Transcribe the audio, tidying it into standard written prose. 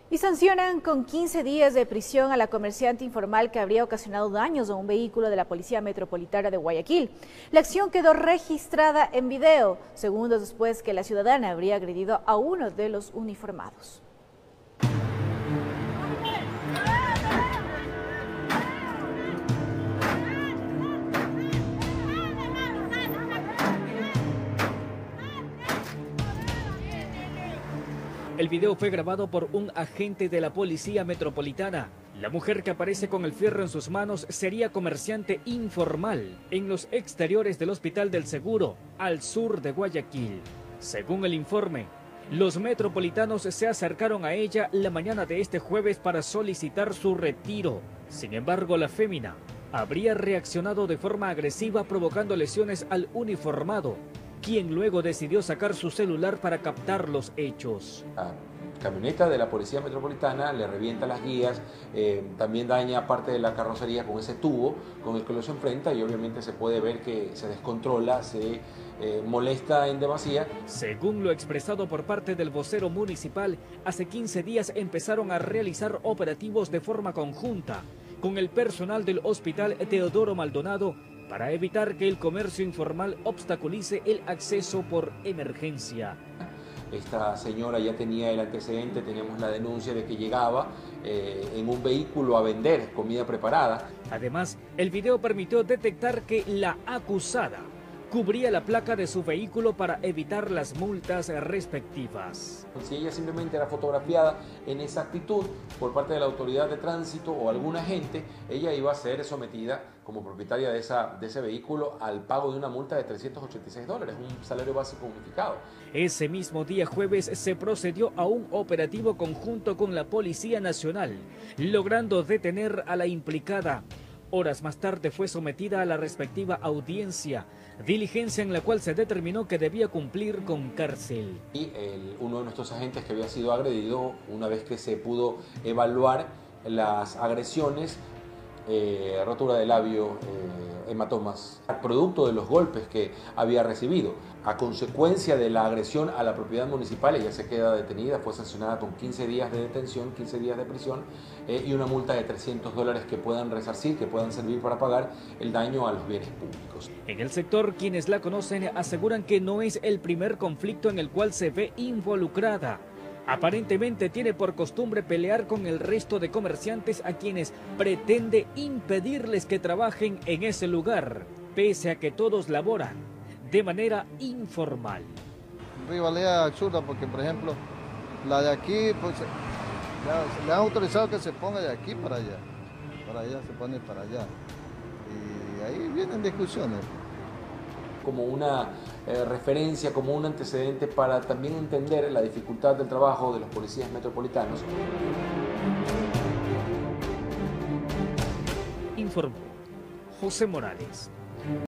Y sancionan con 15 días de prisión a la comerciante informal que habría ocasionado daños a un vehículo de la Policía Metropolitana de Guayaquil. La acción quedó registrada en video, segundos después que la ciudadana habría agredido a uno de los uniformados. El video fue grabado por un agente de la Policía Metropolitana. La mujer que aparece con el fierro en sus manos sería comerciante informal en los exteriores del Hospital del Seguro, al sur de Guayaquil. Según el informe, los metropolitanos se acercaron a ella la mañana de este jueves para solicitar su retiro. Sin embargo, la fémina habría reaccionado de forma agresiva provocando lesiones al uniformado, quien luego decidió sacar su celular para captar los hechos. La camioneta de la Policía Metropolitana le revienta las guías, también daña parte de la carrocería con ese tubo con el que los enfrenta y obviamente se puede ver que se descontrola, se molesta en demasía. Según lo expresado por parte del vocero municipal, hace 15 días empezaron a realizar operativos de forma conjunta con el personal del Hospital Teodoro Maldonado para evitar que el comercio informal obstaculice el acceso por emergencia. Esta señora ya tenía el antecedente, teníamos la denuncia de que llegaba en un vehículo a vender comida preparada. Además, el video permitió detectar que la acusada cubría la placa de su vehículo para evitar las multas respectivas. Si ella simplemente era fotografiada en esa actitud por parte de la autoridad de tránsito o algún agente, ella iba a ser sometida como propietaria de ese vehículo al pago de una multa de $386, un salario básico unificado. Ese mismo día jueves se procedió a un operativo conjunto con la Policía Nacional, logrando detener a la implicada. Horas más tarde fue sometida a la respectiva audiencia, diligencia en la cual se determinó que debía cumplir con cárcel. Y uno de nuestros agentes que había sido agredido, una vez que se pudo evaluar las agresiones, rotura de labio, hematomas, producto de los golpes que había recibido. A consecuencia de la agresión a la propiedad municipal, ella se queda detenida, fue sancionada con 15 días de detención, 15 días de prisión y una multa de $300 que puedan resarcir, que puedan servir para pagar el daño a los bienes públicos. En el sector, quienes la conocen aseguran que no es el primer conflicto en el cual se ve involucrada. Aparentemente tiene por costumbre pelear con el resto de comerciantes a quienes pretende impedirles que trabajen en ese lugar, pese a que todos laboran de manera informal. Rivalidad absurda porque, por ejemplo, la de aquí, pues le han autorizado que se ponga de aquí para allá se pone para allá, y ahí vienen discusiones. Como una referencia, como un antecedente para también entender la dificultad del trabajo de los policías metropolitanos. Informó José Morales.